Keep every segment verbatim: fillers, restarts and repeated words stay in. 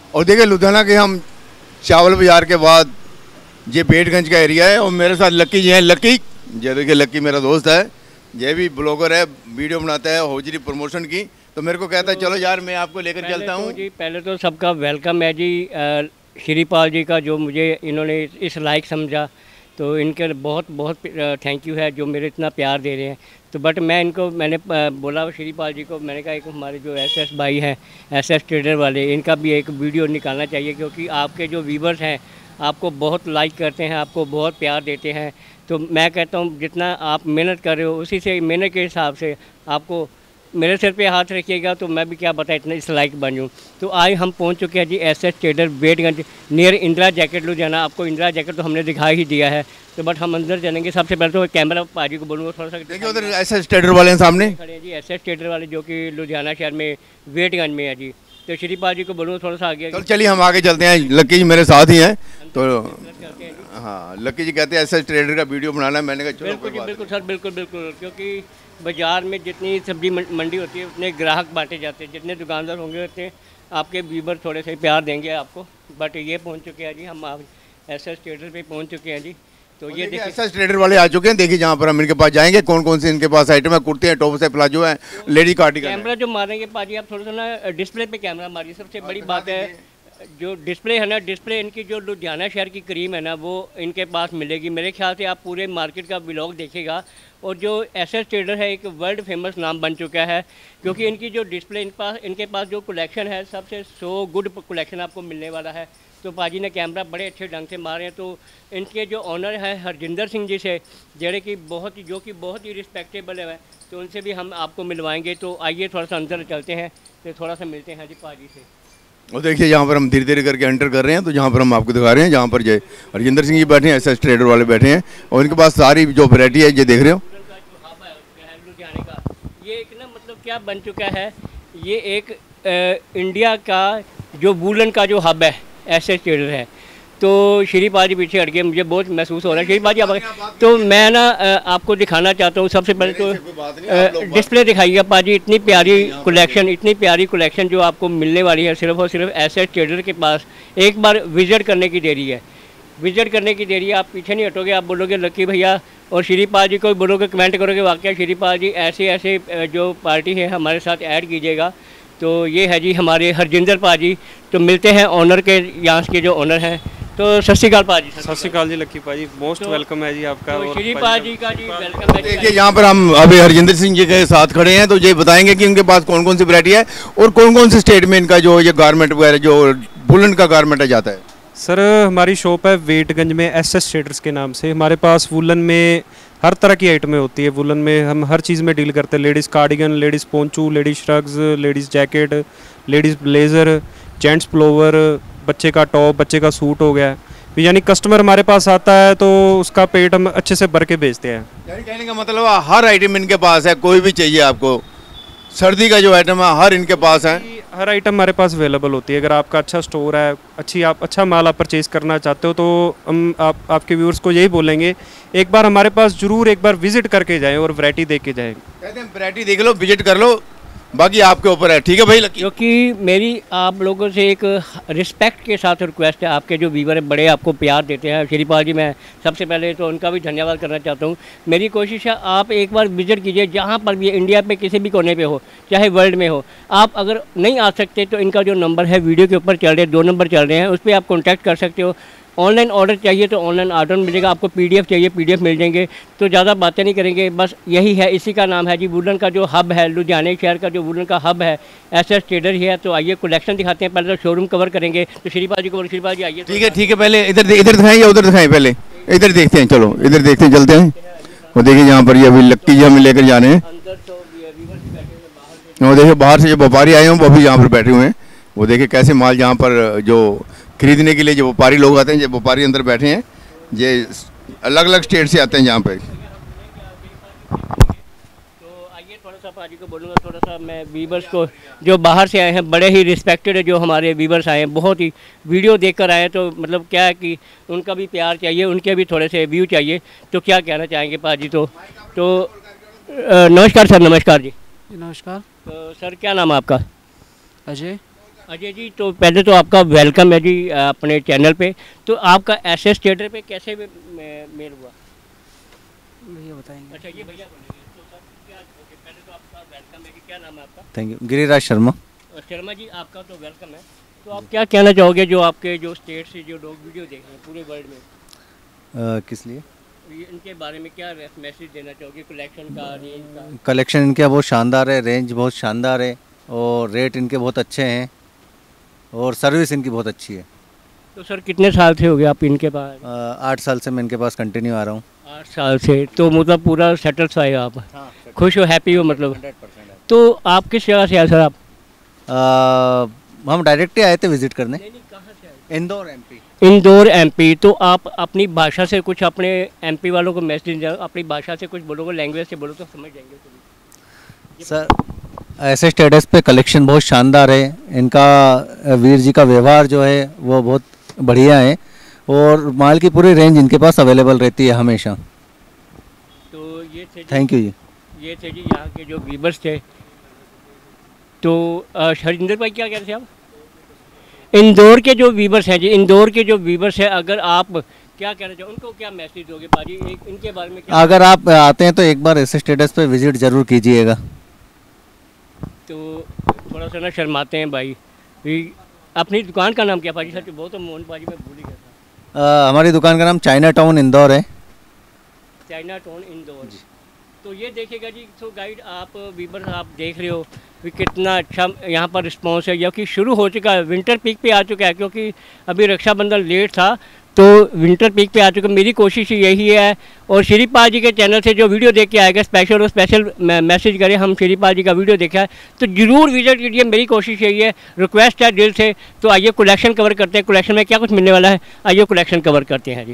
और देखिए लुधियाना के हम चावल बाजार के बाद ये बेटगंज का एरिया है और मेरे साथ लक्की जी हैं। लक्की ये देखिए, लक्की मेरा दोस्त है, ये भी ब्लॉगर है, वीडियो बनाता है होजरी प्रमोशन की। तो मेरे को कहता है चलो यार मैं आपको लेकर चलता हूँ। तो जी पहले तो सबका वेलकम है जी, श्रीपाल जी का जो मुझे इन्होंने इस लायक समझा, तो इनके बहुत बहुत थैंक यू है जो मेरे इतना प्यार दे रहे हैं। तो बट मैं इनको मैंने बोला श्रीपाल जी को, मैंने कहा एक हमारे जो एस एस भाई हैं, एस एस ट्रेडर वाले, इनका भी एक वीडियो निकालना चाहिए क्योंकि आपके जो व्यूवर्स हैं आपको बहुत लाइक करते हैं, आपको बहुत प्यार देते हैं। तो मैं कहता हूँ जितना आप मेहनत कर रहे हो उसी से मेहनत के हिसाब से आपको मेरे सिर पे हाथ रखिएगा तो मैं भी क्या बता इतना इस लाइक बनूँ। तो आज हम पहुंच चुके हैं जी S S trader Betganj near Indira jacket Ludhiana. आपको इंदिरा जैकेट तो हमने दिखा ही दिया है, तो बट हम अंदर चलेंगे। सबसे पहले तो कैमरा पाजी को बोलूँगा थोड़ा सा देखिए उधर एस एस ट्रेडर वाले हैं सामने खड़े हैं जी, एस एस ट्रेडर वाले जो कि लुधियाना शहर में बेटगंज में है जी। तो श्रीपाल जी को बोलूँगा थोड़ा सा आगे। तो चलिए हम आगे चलते हैं, लक्की जी मेरे साथ ही हैं। तो हाँ, लक्की जी कहते हैं एस एस ट्रेडर का वीडियो बनाना है। मैंने कहा चलो बिल्कुल बिल्कुल सर, बिल्कुल बिल्कुल, क्योंकि बाज़ार में जितनी सब्जी मंडी होती है उतने ग्राहक बांटे जाते हैं, जितने दुकानदार होंगे उतने आपके व्यूवर थोड़े से प्यार देंगे आपको। बट ये पहुंच चुके हैं जी, हम एस एस ट्रेडर पे पहुंच चुके हैं जी। तो ये देखिए एस एस ट्रेडर वाले आ चुके हैं। देखिए जहाँ पर हम इनके पास जाएंगे, कौन कौन से इनके पास आइटम है, कुर्ते हैं, टॉप्स है, प्लाजो है, लेडी कार्डिगन। कैमरा जो मारेंगे पाजी आप थोड़ा सा ना डिस्प्ले पे कैमरा मारिए। सबसे बड़ी बात है जो डिस्प्ले है ना, डिस्प्ले इनकी जो लुधियाना शहर की क्रीम है ना वो इनके पास मिलेगी। मेरे ख्याल से आप पूरे मार्केट का व्लॉग देखिएगा। और जो एस एस ट्रेडर है एक वर्ल्ड फेमस नाम बन चुका है क्योंकि इनकी जो डिस्प्ले इनके पास इनके पास जो कलेक्शन है सबसे सो गुड कलेक्शन आपको मिलने वाला है। तो पाजी ने कैमरा बड़े अच्छे ढंग से मारे हैं। तो इनके जो ऑनर हैं हरजिंदर सिंह जी से, जेड़े कि बहुत ही जो कि बहुत ही रिस्पेक्टेबल है, तो उनसे भी हम आपको मिलवाएंगे। तो आइए थोड़ा सा अंदर चलते हैं, तो थोड़ा सा मिलते हैं जी पाजी से। और देखिए यहाँ पर हम धीरे धीरे करके एंटर कर रहे हैं। तो जहाँ पर हम आपको दिखा रहे हैं, जहाँ पर जय हरजिंदर सिंह जी बैठे हैं, एस एस ट्रेडर वाले बैठे हैं और इनके पास सारी जो वैरायटी है ये देख रहे हो। ये एक ना मतलब क्या बन चुका है, ये एक आ, इंडिया का जो वूलन का जो हब है एस एस ट्रेडर है। तो श्रीपाल जी पीछे हट गए, मुझे बहुत महसूस हो रहा है। श्रीपाल जी आप तो मैं ना आपको दिखाना चाहता हूँ। सबसे पहले तो डिस्प्ले दिखाइएगा पाजी, इतनी प्यारी कलेक्शन, इतनी प्यारी कलेक्शन जो आपको मिलने वाली है सिर्फ और सिर्फ एस एस ट्रेडर के पास। एक बार विजिट करने की देरी है, विजिट करने की देरी है। आप पीछे नहीं हटोगे, आप बोलोगे लक्की भैया और श्रीपाल जी को बोलोगे, कमेंट करोगे वाकई श्रीपाल जी ऐसे ऐसे जो पार्टी है हमारे साथ ऐड कीजिएगा। तो ये है जी हमारे हरजिंदर पाजी। तो मिलते हैं ऑनर के, यहाँ के जो ऑनर हैं। तो सत श्री अकाल पाजी। सत श्री अकाल जी लक्की पाजी, मोस्ट तो, वेलकम है जी आपका। तो श्रीपाल जी का जी वेलकम है। देखिए यहाँ पर हम अभी हरजिंदर सिंह जी के साथ खड़े हैं, तो ये बताएंगे कि उनके पास कौन कौन सी वैरायटी है और कौन कौन से स्टेट में इनका जो ये गारमेंट वगैरह जो वुलन का गारमेंट है जाता है। सर हमारी शॉप है वेटगंज में एस एस ट्रेडर्स के नाम से। हमारे पास वुलन में हर तरह की आइटमें होती है। वुलन में हम हर चीज़ में डील करते हैं, ladies cardigan, ladies poncho, ladies shrugs, ladies jacket, ladies blazer, gents pullover, बच्चे का टॉप, बच्चे का सूट हो गया। यानी कस्टमर हमारे पास आता है तो उसका पेट हम अच्छे से भर के बेचते हैं। यानी कहने का मतलब हर आइटम इनके पास है, कोई भी चाहिए आपको। सर्दी का जो आइटम है हर इनके पास है, हर आइटम हमारे पास अवेलेबल होती है। अगर आपका अच्छा स्टोर है, अच्छी आप अच्छा माल आप परचेज़ करना चाहते हो तो हम आप आपके व्यूअर्स को यही बोलेंगे एक बार हमारे पास ज़रूर एक बार विजिट करके जाएं और वैरायटी देख के जाएं। कहते हैं वैरायटी देख लो, विजिट कर लो, बाकी आपके ऊपर है। ठीक है भाई लक्की। क्योंकि मेरी आप लोगों से एक रिस्पेक्ट के साथ रिक्वेस्ट है, आपके जो व्यूवर बड़े आपको प्यार देते हैं। श्रीपाल जी मैं सबसे पहले तो उनका भी धन्यवाद करना चाहता हूँ। मेरी कोशिश है आप एक बार विजिट कीजिए, जहाँ पर भी इंडिया पे किसी भी कोने पे हो, चाहे वर्ल्ड में हो। आप अगर नहीं आ सकते तो इनका जो नंबर है वीडियो के ऊपर चल रहे, दो नंबर चल रहे हैं, उस पर आप कॉन्टैक्ट कर सकते हो। ऑनलाइन ऑर्डर चाहिए तो ऑनलाइन ऑर्डर मिलेगा, आपको पीडीएफ चाहिए पीडीएफ मिल जाएंगे। तो ज़्यादा बातें नहीं करेंगे, बस यही है, इसी का नाम है जी वुलन का जो हब है, लुधियाना शहर का जो वुलन का हब है एस एस ट्रेडर ही है। तो आइए कलेक्शन दिखाते हैं, पहले तो शोरूम कवर करेंगे। तो श्रीपाल जी को, श्रीपाल जी आइए। ठीक है ठीक है, पहले इधर इधर दिखाएं या उधर दिखाएं? पहले इधर देखते हैं, चलो इधर देखते हैं, चलते हैं। वो देखिए यहाँ पर ये अभी लक्की जी हमें लेकर जाने हैं। वो देखिए बाहर से जो व्यापारी आए हैं वो अभी यहाँ पर बैठे हुए हैं। वो देखिए कैसे माल यहाँ पर जो खरीदने के लिए जो व्यापारी लोग आते हैं, जो व्यापारी अंदर बैठे हैं, ये अलग अलग स्टेट से आते हैं यहाँ पे। तो आइए थोड़ा सा पाजी को बोलूँगा, थोड़ा सा मैं वीवर्स को जो बाहर से आए हैं, बड़े ही रिस्पेक्टेड है जो हमारे वीवर्स आए हैं, बहुत ही वीडियो देखकर आए हैं। तो मतलब क्या है कि उनका भी प्यार चाहिए, उनके भी थोड़े से व्यू चाहिए। तो क्या कहना चाहेंगे पाजी? तो तो नमस्कार सर। नमस्कार जी। नमस्कार। तो सर क्या नाम है आपका? अजय। अजय जी, तो पहले तो आपका वेलकम है जी अपने चैनल पे। तो आपका एस एस थिएटर पे कैसे मेल हुआ, भैया बताएंगे। अच्छा, ये भैया बोलेंगे। तो सर क्या, पहले तो आपका वेलकम है कि क्या नाम है आपका? Thank you. गिरिराज शर्मा। शर्मा जी, आपका तो वेलकम है। तो आप क्या कहना चाहोगे जो आपके जो स्टेट से जो लोग वीडियो देख रहे हैं पूरे वर्ल्ड में, आ, किस लिए? ये इनके बारे में क्या मैसेज देना चाहोगे, कलेक्शन का, रेंज का? कलेक्शन इनका बहुत शानदार है, रेंज बहुत शानदार है और रेट इनके बहुत अच्छे हैं और सर्विस इनकी बहुत अच्छी है। तो सर कितने साल से हो गए आप इनके पास? आ, आठ साल से मैं इनके पास कंटिन्यू आ रहा हूँ। आठ साल से, तो मतलब पूरा सेटिस्फाई हो आप? हाँ, खुश हो, हैप्पी हो मतलब? हंड्रेड परसेंट है। तो आप किस जगह से आए सर आप? आ, हम डायरेक्ट ही आए थे विजिट करने। नहीं नहीं, कहाँ से आए? इंदौर एमपी। इंदौर एमपी। तो आप अपनी भाषा से कुछ अपने एमपी वालों को मैसेज, अपनी भाषा से कुछ बोलोगे, लैंग्वेज से बोलो तो समझ जाएंगे तो। सर ऐसे स्टेटस पे कलेक्शन बहुत शानदार है इनका। वीर जी का व्यवहार जो है वो बहुत बढ़िया है और माल की पूरी रेंज इनके पास अवेलेबल रहती है हमेशा। तो ये थे, थैंक यू जी। ये थे जी यहाँ के जो व्यूवर्स थे। तो हरिंदर भाई क्या कह रहे थे आप? इंदौर के जो व्यूवर्स हैं जी, इंदौर के जो व्यूवर्स हैं, अगर आप क्या कहना चाहो, उनको क्या मैसेज दोगे पाजी, एक इनके बारे में क्या? अगर आप आते हैं तो एक बार ऐसे स्टेटस पे विजिट ज़रूर कीजिएगा। तो थोड़ा सा ना शर्माते हैं भाई। अपनी दुकान का नाम क्या पाजी? सच बहुत तो मोहन पाजी मैं भूल ही गया था। हमारी दुकान का नाम चाइना टाउन इंदौर है। China town Indore. तो ये देखिएगा जी, तो गाइड आप व्यूवर्स आप देख रहे हो कि कितना अच्छा यहाँ पर रिस्पांस है, क्योंकि शुरू हो चुका है, विंटर पीक पे आ चुका है, क्योंकि अभी रक्षाबंधन लेट था तो विंटर पीक पे आ चुका है। मेरी कोशिश यही है, और श्रीपाल जी के चैनल से जो वीडियो देख के आएगा स्पेशल और स्पेशल मैसेज करें, हम श्रीपाल जी का वीडियो देखा है तो ज़रूर विजिट कीजिए। मेरी कोशिश यही है, रिक्वेस्ट है दिल से। तो आइए कलेक्शन कवर करते हैं, कलेक्शन में क्या कुछ मिलने वाला है, आइए कलेक्शन कवर करते हैं जी।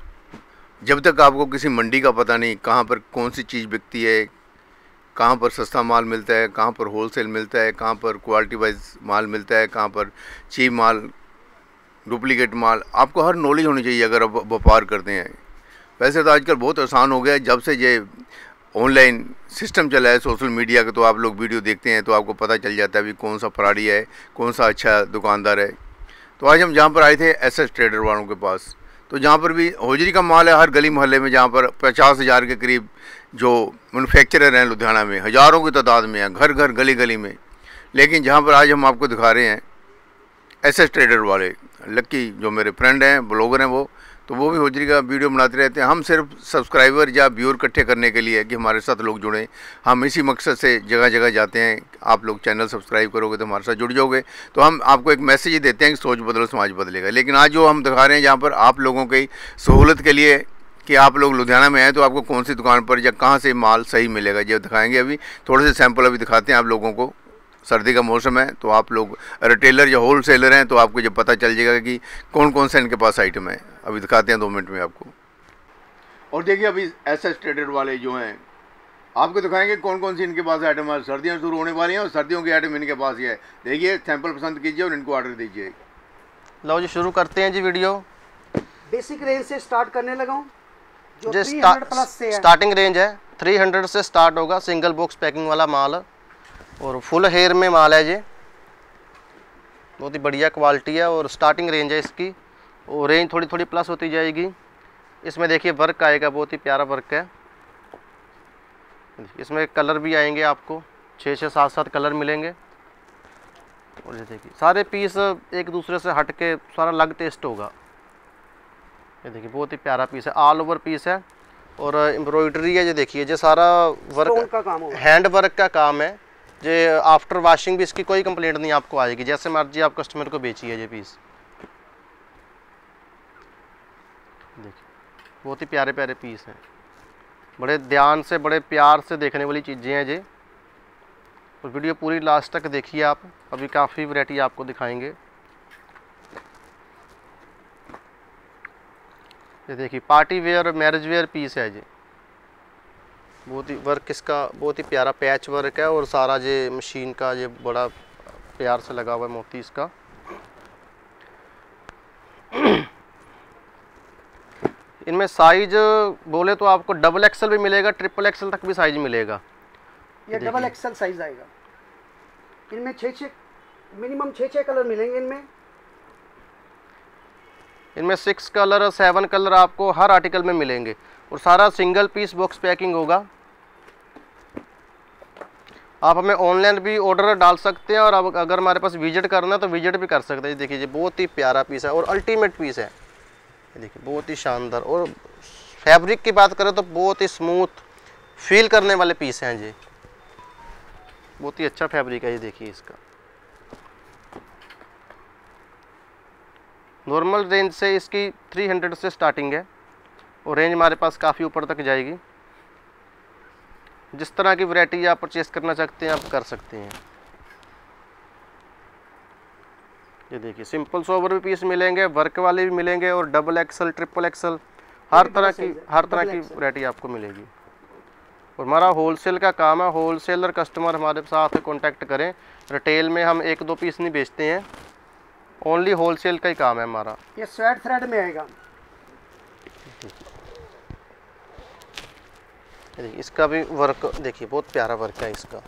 जब तक आपको किसी मंडी का पता नहीं, कहाँ पर कौन सी चीज़ बिकती है, कहाँ पर सस्ता माल मिलता है, कहाँ पर होलसेल मिलता है, कहाँ पर क्वालिटी वाइज माल मिलता है, कहाँ पर चीप माल, डुप्लीकेट माल, आपको हर नॉलेज होनी चाहिए अगर आप व्यापार करते हैं। वैसे तो आजकल बहुत आसान हो गया है, जब से ये ऑनलाइन सिस्टम चला है सोशल मीडिया का, तो आप लोग वीडियो देखते हैं तो आपको पता चल जाता है भी कौन सा फराड़ी है, कौन सा अच्छा दुकानदार है। तो आज हम जहाँ पर आए थे एस एस ट्रेडर वालों के पास, तो जहाँ पर भी हौजरी का माल है हर गली मोहल्ले में, जहाँ पर पचास हज़ार के करीब जो मैनुफैक्चरर हैं लुधियाना में, हज़ारों की तादाद में है, घर घर गली गली में। लेकिन जहाँ पर आज हम आपको दिखा रहे हैं एस एस ट्रेडर वाले, लक्की जो मेरे फ्रेंड हैं, ब्लॉगर हैं वो, तो वो भी हौजरी का वीडियो बनाते रहते हैं। हम सिर्फ सब्सक्राइबर या व्यूअर इकट्ठे करने के लिए कि हमारे साथ लोग जुड़ें, हम इसी मकसद से जगह जगह जाते हैं। आप लोग चैनल सब्सक्राइब करोगे तो हमारे साथ जुड़ जाओगे, तो हम आपको एक मैसेज ही देते हैं कि सोच बदलो समाज बदलेगा। लेकिन आज जो हम दिखा रहे हैं जहाँ पर आप लोगों की सहूलत के लिए कि आप लोग लुधियाना में आए तो आपको कौन सी दुकान पर या कहाँ से माल सही मिलेगा, ये दिखाएँगे। अभी थोड़े से सैंपल अभी दिखाते हैं आप लोगों को। सर्दी का मौसम है तो आप लोग रिटेलर या होल सेलर हैं तो आपको जब पता चल जाएगा कि कौन कौन सा इनके पास आइटम है। अभी दिखाते हैं दो मिनट में आपको। और देखिए अभी एस एस ट्रेडर वाले जो हैं आपको दिखाएंगे कौन कौन सी इनके पास आइटम है। सर्दियाँ शुरू होने वाली हैं और सर्दियों के आइटम इनके पास ही है। देखिए सैंपल पसंद कीजिए और इनको ऑर्डर दीजिए। लो जी शुरू करते हैं जी वीडियो। बेसिक रेंज से स्टार्ट करने लगा हूँ, जो जो तीन सौ प्लस से है। स्टार्टिंग रेंज है तीन सौ से स्टार्ट होगा, सिंगल बॉक्स पैकिंग वाला माल और फुल हेयर में माल है। ये बहुत ही बढ़िया क्वालिटी है और स्टार्टिंग रेंज है इसकी, और रेंज थोड़ी थोड़ी प्लस होती जाएगी। इसमें देखिए वर्क आएगा, बहुत ही प्यारा वर्क है। इसमें कलर भी आएंगे, आपको छः छः सात सात कलर मिलेंगे। और ये देखिए सारे पीस एक दूसरे से हट के सारा अलग टेस्ट होगा। ये देखिए बहुत ही प्यारा पीस है, ऑल ओवर पीस है और एम्ब्रॉयडरी है। ये देखिए ये सारा वर्क का काम होगा, हैंड वर्क का काम है। जे आफ्टर वॉशिंग भी इसकी कोई कंप्लेंट नहीं आपको आएगी, जैसे मर्जी आप कस्टमर को बेचिए। ये पीस देखिए बहुत ही प्यारे प्यारे पीस हैं, बड़े ध्यान से बड़े प्यार से देखने वाली चीज़ें हैं ये। और वीडियो पूरी लास्ट तक देखिए आप, अभी काफ़ी वैरायटी आपको दिखाएंगे। ये देखिए पार्टी वेयर और मैरिज वेयर पीस है जी। बहुत ही वर्क इसका बहुत ही प्यारा पैच वर्क है और सारा ये मशीन का ये बड़ा प्यार से लगा हुआ है मोती इसका। इनमें साइज बोले तो आपको डबल एक्सल भी मिलेगा, ट्रिपल एक्सल तक भी साइज मिलेगा। ये डबल एक्सल साइज आएगा। इनमें छः छः मिनिमम छः छः कलर मिलेंगे इनमें। इनमें सिक्स कलर सेवन कलर आपको हर आर्टिकल में मिलेंगे और सारा सिंगल पीस बॉक्स पैकिंग होगा। आप हमें ऑनलाइन भी ऑर्डर डाल सकते हैं और अब अगर हमारे पास विजिट करना है तो विजिट भी कर सकते हैं। देखिए ये बहुत ही प्यारा पीस है और अल्टीमेट पीस है। ये देखिए बहुत ही शानदार, और फैब्रिक की बात करें तो बहुत ही स्मूथ फील करने वाले पीस हैं जी। बहुत ही अच्छा फैब्रिक है ये देखिए इसका। नॉर्मल रेंज से इसकी तीन सौ से स्टार्टिंग है और रेंज हमारे पास काफ़ी ऊपर तक जाएगी। जिस तरह की वैरायटी आप परचेस करना चाहते हैं आप कर सकते हैं। ये देखिए सिंपल सोवर भी पीस मिलेंगे, वर्क वाले भी मिलेंगे और डबल एक्सल ट्रिपल एक्सल हर तरह की हर तरह की वैरायटी आपको मिलेगी। और हमारा होलसेल का काम है, होलसेलर कस्टमर हमारे साथ कांटेक्ट करें। रिटेल में हम एक दो पीस नहीं बेचते हैं, ओनली होलसेल का ही काम है हमारा। ये स्वेट थ्रेड में आएगा। देखिए इसका भी वर्क देखिए बहुत प्यारा वर्क है इसका।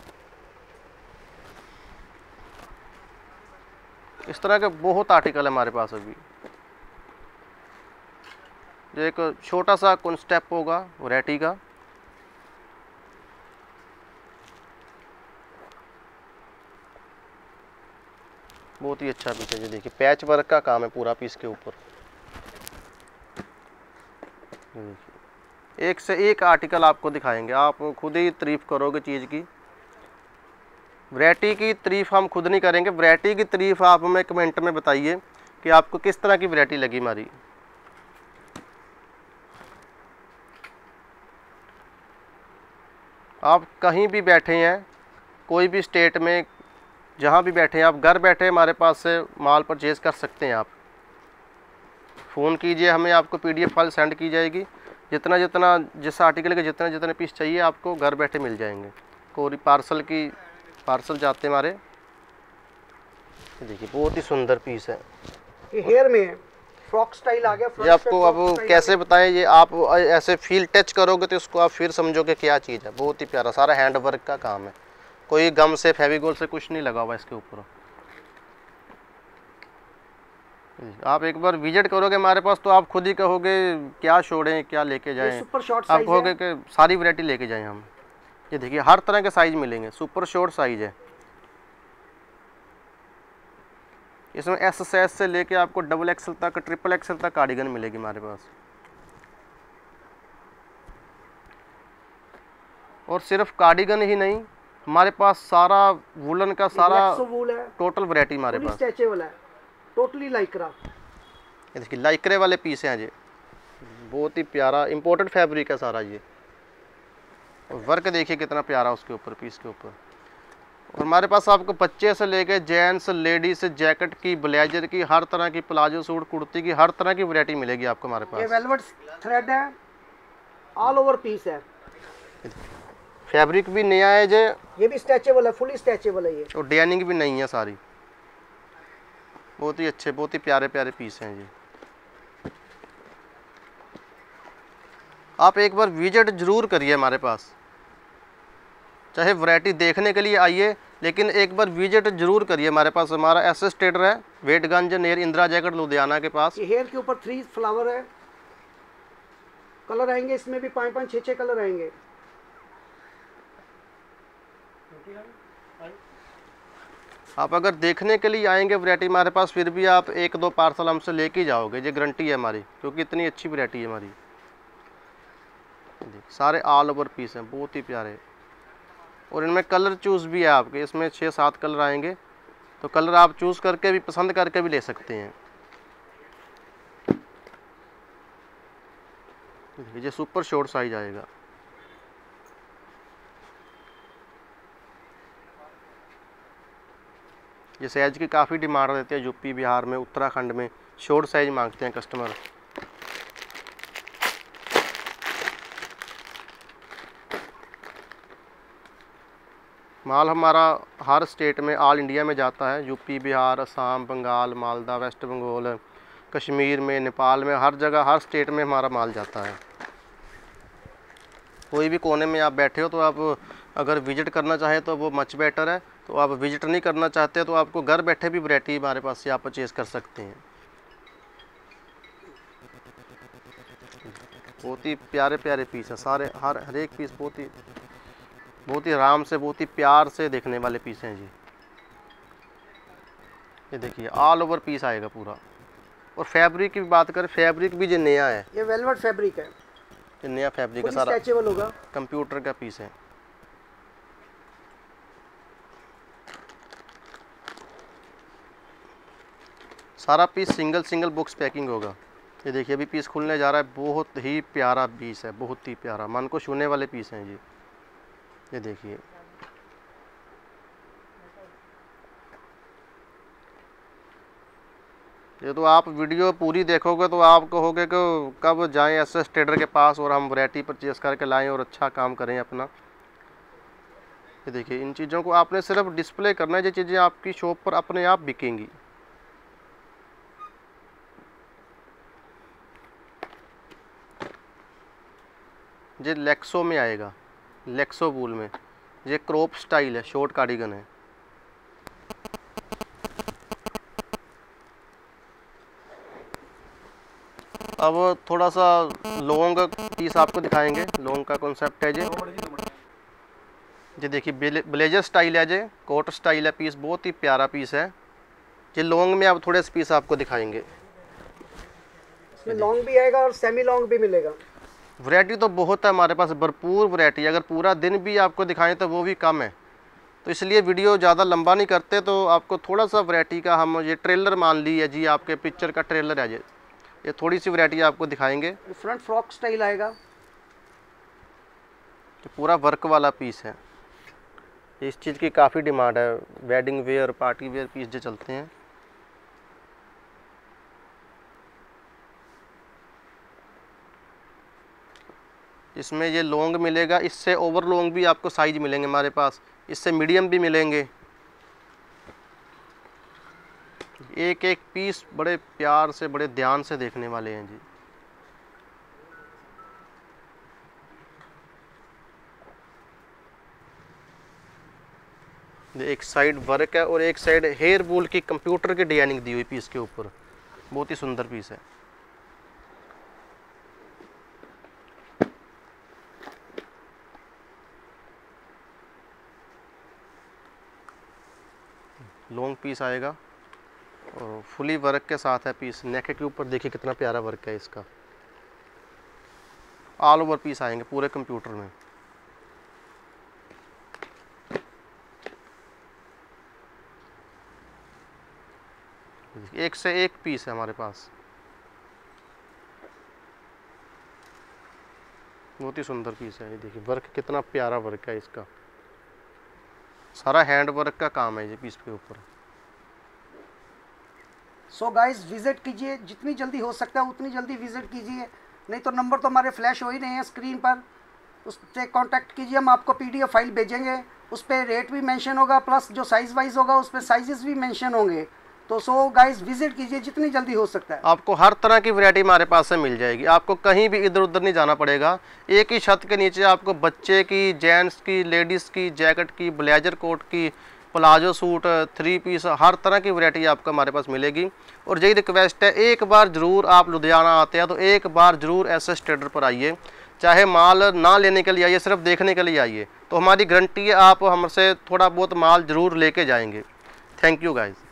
इस तरह के बहुत आर्टिकल है हमारे पास अभी। जो एक छोटा सा कॉन्सेप्ट होगा वैरायटी का, बहुत ही अच्छा पीस है। ये देखिए पैच वर्क का काम है पूरा पीस के ऊपर। एक से एक आर्टिकल आपको दिखाएंगे, आप खुद ही तारीफ करोगे चीज़ की। वैरायटी की तारीफ हम खुद नहीं करेंगे, वैरायटी की तारीफ आप हमें कमेंट में बताइए कि आपको किस तरह की वैरायटी लगी हमारी। आप कहीं भी बैठे हैं, कोई भी स्टेट में जहाँ भी बैठे हैं, आप घर बैठे हमारे पास से माल परचेज कर सकते हैं। आप फ़ोन कीजिए हमें, आपको पीडीएफ फाइल सेंड की जाएगी। जितना जितना जिस आर्टिकल के जितने जितने पीस चाहिए आपको घर बैठे मिल जाएंगे। कोई पार्सल की पार्सल जाते हमारे। देखिए बहुत ही सुंदर पीस है। ये हेयर में है, फ्रॉक स्टाइल आ गया। ये आपको अब कैसे बताएं, ये आप ऐसे फील टच करोगे तो इसको आप फिर समझोगे क्या चीज़ है। बहुत ही प्यारा, सारा हैंड वर्क का काम है, कोई गम से फेविकोल से कुछ नहीं लगा हुआ इसके ऊपर। आप एक बार विजिट करोगे हमारे पास तो आप खुद ही कहोगे क्या छोड़ें क्या लेके जाएं। सुपर शॉर्ट आप कहोगे कि सारी वैरायटी लेके जाएं हम। ये देखिए हर तरह के साइज मिलेंगे, सुपर शॉर्ट साइज है इसमें। एस साइज से लेके आपको डबल एक्सल तक ट्रिपल एक्सल तक कार्डिगन मिलेगी हमारे पास। और सिर्फ कार्डिगन ही नहीं, हमारे पास सारा वुलन का सारा वूल है, टोटल वैरायटी हमारे पास। स्ट्रेचेबल है, टोटली लाइक्रा। ये देखिए लाइक्रे वाले पीस हैं ये, बहुत ही प्यारा इंपोर्टेड फैब्रिक है सारा ये। और वर्क देखिए कितना प्यारा उसके ऊपर, पीस के ऊपर। और हमारे पास आपको बच्चे से लेके जेंट्स लेडीज जैकेट की, ब्लेजर की, हर तरह की, प्लाजो सूट कुर्ती की, हर तरह की वैरायटी मिलेगी आपको हमारे पास। ये वेलवेट थ्रेड है, ऑल ओवर पीस है। फैब्रिक भी नया है जे, ये भी स्ट्रेचेबल है, फुली स्ट्रेचेबल है ये। और डेनिंग भी नहीं है सारी। बहुत ही अच्छे, बहुत ही प्यारे प्यारे पीस हैं जी। आप एक बार विजिट जरूर करिए हमारे पास, चाहे वैरायटी देखने के लिए आइए, लेकिन एक बार विजिट जरूर करिए हमारे पास। हमारा एसएस ट्रेडर है, वेटगंज नियर इंदिरा जैकेट लुधियाना के पास। ये हेयर के ऊपर थ्री फ्लावर है, कलर आएंगे इसमें भी पाँच पाँच छः छः कलर आएंगे। आप अगर देखने के लिए आएंगे वैरायटी हमारे पास, फिर भी आप एक दो पार्सल हमसे लेके जाओगे, ये गारंटी है हमारी, क्योंकि इतनी अच्छी वैरायटी है हमारी। सारे ऑल ओवर पीस हैं, बहुत ही प्यारे। और इनमें कलर चूज़ भी है आपके, इसमें छः सात कलर आएंगे, तो कलर आप चूज़ करके भी, पसंद करके भी ले सकते हैं। ये सुपर शॉर्ट साइज आएगा। ये साइज की काफ़ी डिमांड रहती है यूपी बिहार में, उत्तराखंड में शॉर्ट साइज मांगते हैं कस्टमर। माल हमारा हर स्टेट में, ऑल इंडिया में जाता है। यूपी बिहार असम बंगाल मालदा वेस्ट बंगाल कश्मीर में, नेपाल में, हर जगह हर स्टेट में हमारा माल जाता है। कोई भी कोने में आप बैठे हो तो आप अगर विजिट करना चाहें तो वो मच बेटर है। तो आप विजिट नहीं करना चाहते तो आपको घर बैठे भी वैरायटी हमारे पास से आप परचेज़ कर सकते हैं। बहुत ही प्यारे प्यारे पीस हैं सारे, हर हर एक पीस बहुत ही बहुत ही आराम से, बहुत ही प्यार से देखने वाले पीस हैं जी। ये देखिए ऑल ओवर पीस आएगा पूरा। और फैब्रिक की बात करें, फैब्रिक भी जो नया है, ये वेलवेट फैब्रिक है, ये नया फैब्रिक है, फुली सारा स्ट्रेचेबल होगा, कंप्यूटर का पीस है। सारा piece single single box packing होगा। ये देखिए अभी पीस खुलने जा रहा है, बहुत ही प्यारा पीस है, बहुत ही प्यारा, मन को छूने वाले पीस हैं जी। ये देखिए ये तो आप वीडियो पूरी देखोगे तो आप कहोगे कि कब जाएं एस एस ट्रेडर के पास और हम वैरायटी परचेज करके लाएं और अच्छा काम करें अपना। ये देखिए इन चीज़ों को आपने सिर्फ डिस्प्ले करना है, ये चीज़ें आपकी शॉप पर अपने आप बिकेंगी। ये लेक्सो में आएगा, लेक्सो वूल में, ये क्रॉप स्टाइल है, शॉर्ट कार्डिगन है। अब थोड़ा सा लॉन्ग पीस आपको दिखाएंगे, लॉन्ग का कॉन्सेप्ट है ये। ये देखिए ब्लेजर स्टाइल है, ये कोट स्टाइल है, पीस बहुत ही प्यारा पीस है। ये लॉन्ग में अब थोड़े से पीस आपको दिखाएंगे। इसमें लॉन्ग भी आएगा और सेमी लॉन्ग भी मिलेगा। वैरायटी तो बहुत है हमारे पास, भरपूर वैरायटी। अगर पूरा दिन भी आपको दिखाएं तो वो भी कम है, तो इसलिए वीडियो ज़्यादा लंबा नहीं करते, तो आपको थोड़ा सा वैरायटी का हम ये ट्रेलर मान ली है जी, आपके पिक्चर का ट्रेलर है ये ये थोड़ी सी वैरायटी आपको दिखाएंगे। फ्रंट फ्रॉक स्टाइल आएगा, तो पूरा वर्क वाला पीस है। इस चीज़ की काफ़ी डिमांड है, wedding wear party wear piece जो चलते हैं। इसमें ये लॉन्ग मिलेगा, इससे ओवर लॉन्ग भी आपको साइज मिलेंगे हमारे पास, इससे मीडियम भी मिलेंगे। एक एक पीस बड़े प्यार से, बड़े ध्यान से देखने वाले हैं जी। एक साइड वर्क है और एक साइड हेयर वूल की कंप्यूटर की डिजाइनिंग दी हुई पीस के ऊपर, बहुत ही सुंदर पीस है। लॉन्ग पीस आएगा और फुली वर्क के साथ है पीस। नेक के ऊपर देखिए कितना प्यारा वर्क है इसका। ऑल ओवर पीस आएंगे पूरे कंप्यूटर में। एक से एक पीस है हमारे पास, बहुत ही सुंदर पीस है। ये देखिए वर्क कितना प्यारा वर्क है इसका, सारा हैंड वर्क का काम है ये पीस के ऊपर। सो गाइस विजिट कीजिए, जितनी जल्दी हो सकता है उतनी जल्दी विजिट कीजिए, नहीं तो नंबर तो हमारे फ्लैश हो ही रहे हैं स्क्रीन पर, उससे कांटेक्ट कीजिए। हम आपको पीडीएफ फाइल भेजेंगे, उस पर रेट भी मेंशन होगा, प्लस जो साइज़ वाइज होगा उस पर साइजेस भी मेंशन होंगे। तो सो गाइस विजिट कीजिए जितनी जल्दी हो सकता है। आपको हर तरह की वैरायटी हमारे पास से मिल जाएगी, आपको कहीं भी इधर उधर नहीं जाना पड़ेगा। एक ही छत के नीचे आपको बच्चे की, जेंट्स की, लेडीज़ की, जैकेट की, ब्लेजर कोट की, प्लाजो सूट, थ्री पीस, हर तरह की वैरायटी आपको हमारे पास मिलेगी। और यही रिक्वेस्ट है, एक बार ज़रूर आप लुधियाना आते हैं तो एक बार ज़रूर एस एस ट्रेडर पर आइए, चाहे माल ना लेने के लिए आइए, सिर्फ देखने के लिए आइए, तो हमारी गारंटी है आप हमसे थोड़ा बहुत माल ज़रूर लेके जाएंगे। Thank you guys.